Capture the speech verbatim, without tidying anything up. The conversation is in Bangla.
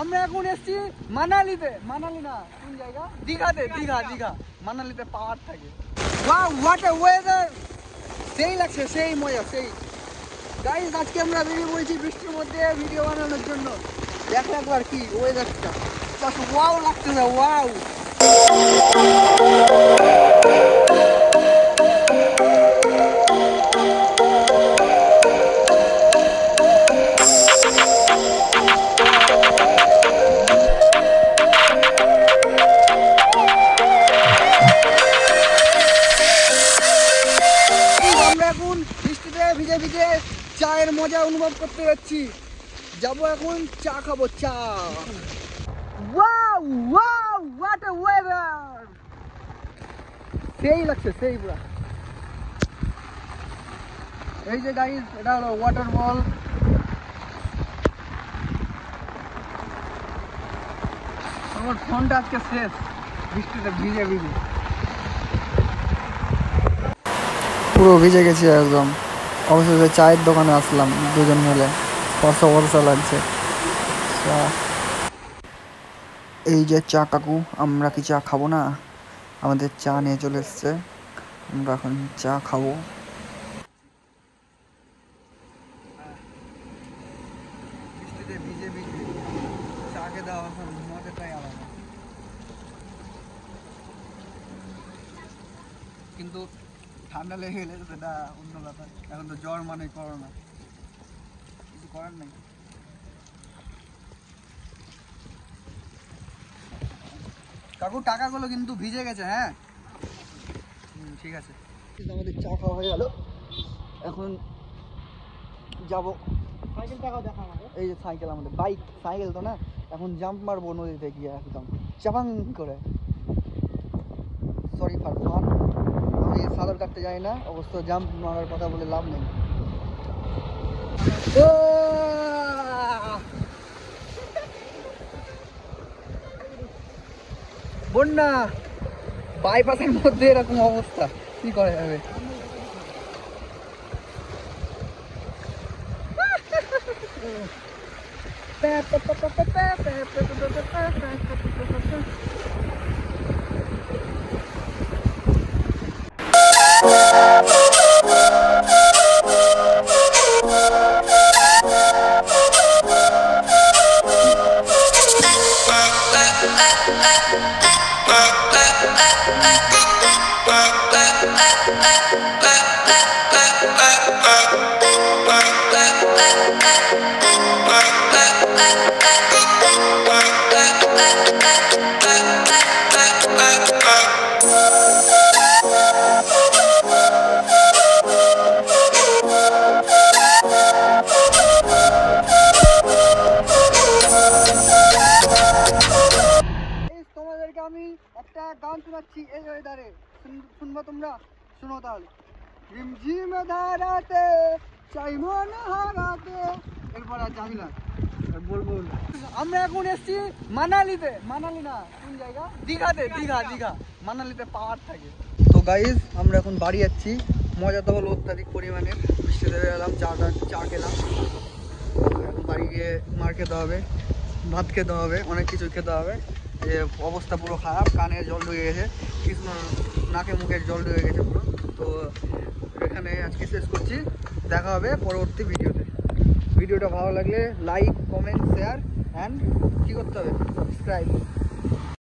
আমরা এখন এসেছি মানালিতে, মানালি না কোন জায়গা, দীঘাতে, দীঘা দীঘা মানালিতে পাহাড় থাকে। ওয়াও হোয়াট আ ওয়েদার, সেই লাগছে, সেই মজা, সেই। গাইস আজকে আমরা বেরিয়ে পড়েছি বৃষ্টির মধ্যে ভিডিও বানানোর জন্য। দেখ একবার কি ওয়েদারটা, জাস্ট ওয়াও লাগতেছে, ওয়াও। ভিজে ভিজে চায়ের মজা অনুভব করতে যাচ্ছি। যাবো এখন চা খাবো, চা। Wow wow what a weather, সেই লাগছে, সেই পুরা। এই যে গাইস এটা হলো ওয়াটার ফল। আমার ফোনটা আজকে শেষ বৃষ্টিতে ভিজে ভিজে, পুরো ভিজে গেছি একদম। অবশেষে চায়ের দোকানে আসলাম দুজন মিলে, বর্ষা বর্ষা লাগছে। এই যে চা কাকু, আমরা কি চা খাবো না? আমাদের চা নিয়ে চলে এসছে, আমরা এখন চা খাবো। বৃষ্টিতে ভিজে ভিজে চা খেতে দেওয়া মজাটাই আলাদা। কিন্তু ঠান্ডা লেগে গেলে সেটা অন্য ব্যাপার। এখন তো জ্বর মানে করোনা, কিছু করার নেই। কাকু টাকাগুলো কিন্তু ভিজে গেছে। হ্যাঁ ঠিক আছে, আমাদের চা খাওয়া হয়ে গেল। এখন যাবো, সাইকেল টাকাও দেখা আমাদের। এই যে সাইকেল, আমাদের বাইক, সাইকেল তো না। এখন জাম্প মারবো নদীতে গিয়ে একদম চাপাং করে। সরি ফর ফান, আমি সাঁতার কাটতে যাই না, অবশ্য জাম্প মারার কথা বলে লাভ নেই। বন্যা, বাইপাসের মধ্যে এরকম অবস্থা, কি করা যাবে? তোমাদেরকে আমি একটা গান শোনাচ্ছি এই ওয়েদারে, শুনবো তোমরা? শুনো তাহলে। ঝিমঝিম ধারাতে চাই মন হারাতে, এরপর আর যাবি না, বলবো। আমরা এখন এসেছি মানালিতে, মানালি না কোন জায়গা, দীঘাতে, দীঘা দীঘা মানালিতে পাহাড় থাকে। তো গাইজ আমরা এখন বাড়ি যাচ্ছি। মজা তো হলো অত্যাধিক পরিমাণে, বৃষ্টিতে গেলাম, চাটা চা খেলাম। এখন বাড়ি গিয়ে মার খেতে হবে, ভাত খেতে হবে, অনেক কিছু খেতে হবে। যে অবস্থা পুরো খারাপ, কানে জল ঢুকে গেছে, কৃষ্ণ নাকে মুখের জল ঢুকে গেছে পুরো। তো এখানে আজকে শেষ করছি, দেখা হবে পরবর্তী ভিডিওতে। ভিডিওটা ভালো লাগলে লাইক, কমেন্ট, শেয়ার অ্যান্ড কী করতে হবে, সাবস্ক্রাইব।